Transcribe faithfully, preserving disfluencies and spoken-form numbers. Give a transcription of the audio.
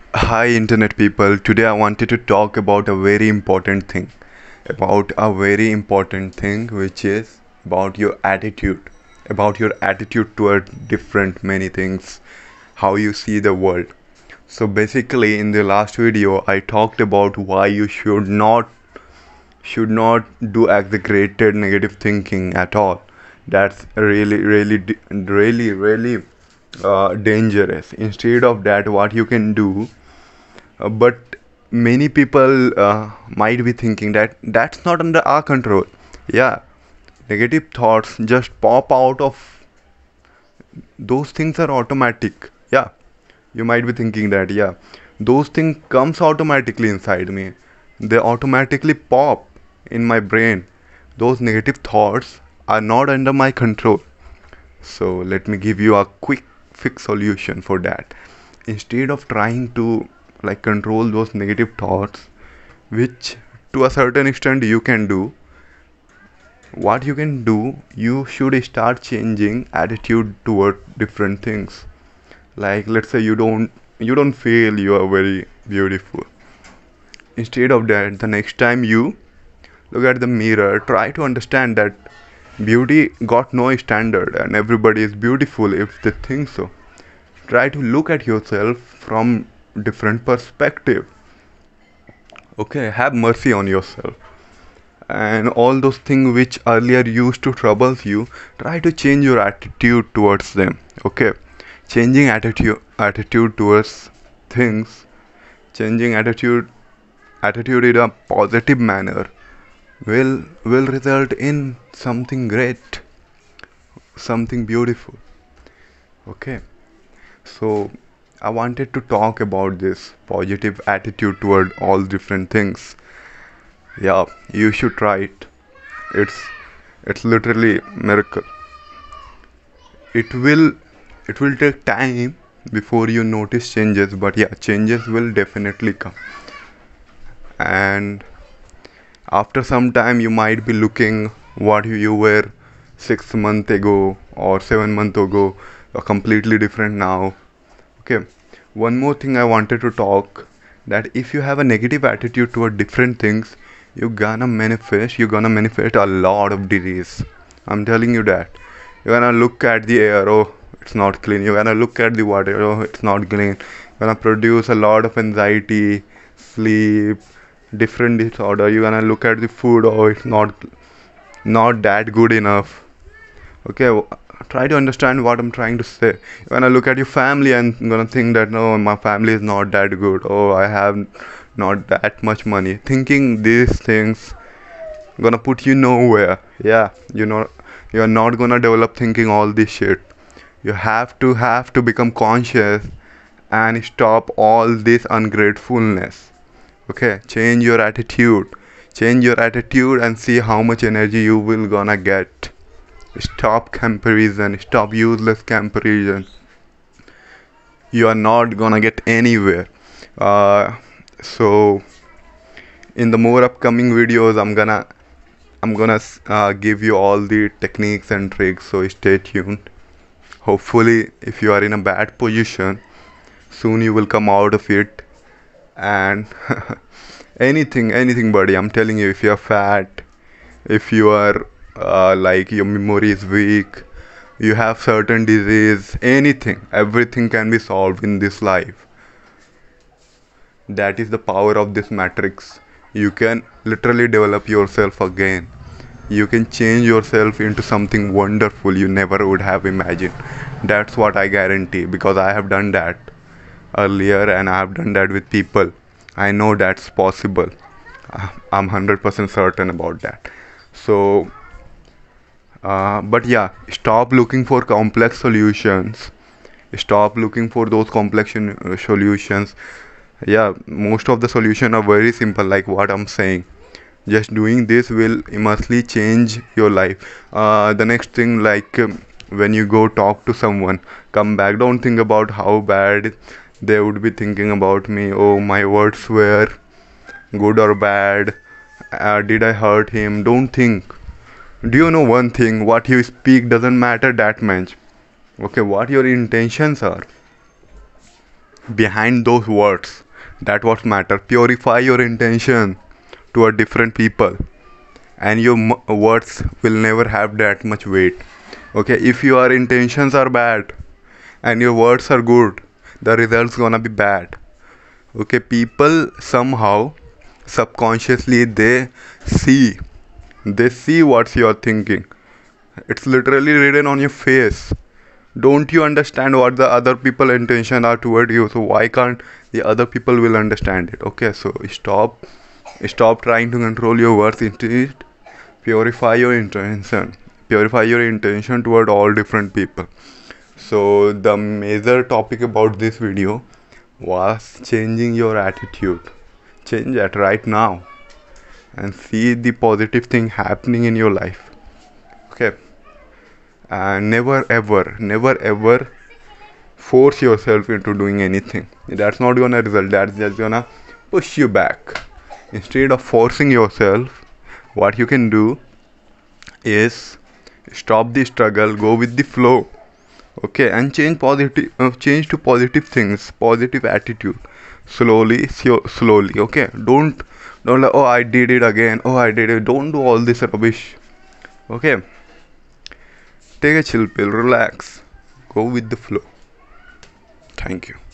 Hi, internet people. Today I wanted to talk about a very important thing. About a very important thing, which is about your attitude. About your attitude toward different many things, how you see the world. So, basically, in the last video, I talked about why you should not should not do exaggerated negative thinking at all. That's really, really, d- really, really uh, dangerous. Instead of that, what you can do, uh, but many people uh, might be thinking that that's not under our control. Yeah, negative thoughts just pop out of those things are automatic. Yeah, you might be thinking that. Yeah, those things comes automatically inside me. They automatically pop in my brain. Those negative thoughts are not under my control. So let me give you a quick fix solution for that. Instead of trying to like control those negative thoughts, which to a certain extent you can do, what you can do, you should start changing attitude toward different things. Like let's say you don't you don't feel you are very beautiful. Instead of that, the next time you look at the mirror, try to understand that beauty got no standard and everybody is beautiful if they think so. Try to look at yourself from different perspective. Okay, have mercy on yourself. And all those things which earlier used to trouble you, try to change your attitude towards them. Okay, changing attitude attitude towards things, changing attitude attitude in a positive manner will will result in something great, something beautiful. Okay, so I wanted to talk about this positive attitude toward all different things. Yeah, you should try it. It's it's literally miracle. It will it will take time before you notice changes, but yeah, changes will definitely come. And after some time you might be looking what you were six months ago or seven months ago, are completely different now. Okay, one more thing I wanted to talk, that if you have a negative attitude toward different things, you're gonna manifest, you're gonna manifest a lot of disease. I'm telling you that. You're gonna look at the air, oh, it's not clean. You're gonna look at the water, oh, it's not clean. You're gonna produce a lot of anxiety, sleep, different disorder. You're gonna look at the food, oh, it's not not that good enough. Okay, w- try to understand what I'm trying to say. When I look at your family, I'm gonna think that no, my family is not that good. Oh, I have not that much money. Thinking these things gonna put you nowhere. Yeah, you know, you're not gonna develop thinking all this shit. You have to have to become conscious and stop all this ungratefulness. Okay, change your attitude. Change your attitude and see how much energy you will gonna get. Stop comparison, stop useless comparison. You are not gonna get anywhere. Uh, so in the more upcoming videos, I'm gonna I'm gonna uh, give you all the techniques and tricks. So stay tuned. Hopefully, if you are in a bad position, soon you will come out of it. And anything, anything, buddy. I'm telling you, if you are fat, if you are uh, like your memory is weak, you have certain disease, anything, everything can be solved in this life. That is the power of this matrix. You can literally develop yourself again. You can change yourself into something wonderful you never would have imagined. That's what I guarantee, because I have done that earlier and I have done that with people. I know that's possible. Uh, I'm one hundred percent certain about that. So uh, but yeah, stop looking for complex solutions. Stop looking for those complex uh, solutions. Yeah, most of the solution are very simple, like what I'm saying. Just doing this will immensely change your life. Uh, the next thing, like um, when you go talk to someone, come back. Don't think about how bad they would be thinking about me. Oh, my words were good or bad. Uh, did I hurt him? Don't think. Do you know one thing? What you speak doesn't matter that much. Okay, what your intentions are. behind those words. That what matter. Purify your intention toward different people, and your m- words will never have that much weight. Okay, if your intentions are bad and your words are good, the results gonna be bad. Okay, people somehow subconsciously they see they see what you're thinking. It's literally written on your face. Don't you understand what the other people intention are toward you? So why can't the other people will understand it? Okay, so stop stop trying to control your words. Instead, purify your intention. Purify your intention toward all different people. So the major topic about this video was changing your attitude. Change that right now and see the positive thing happening in your life. Okay, and never ever never ever force yourself into doing anything. That's not gonna result. That's just gonna push you back. Instead of forcing yourself, what you can do is stop the struggle, go with the flow. Okay, and change positive uh, change to positive things, positive attitude, slowly so, slowly. Okay, don't don't like, oh I did it again, oh I did it. Don't do all this rubbish. Okay, take a chill pill, relax, go with the flow. Thank you.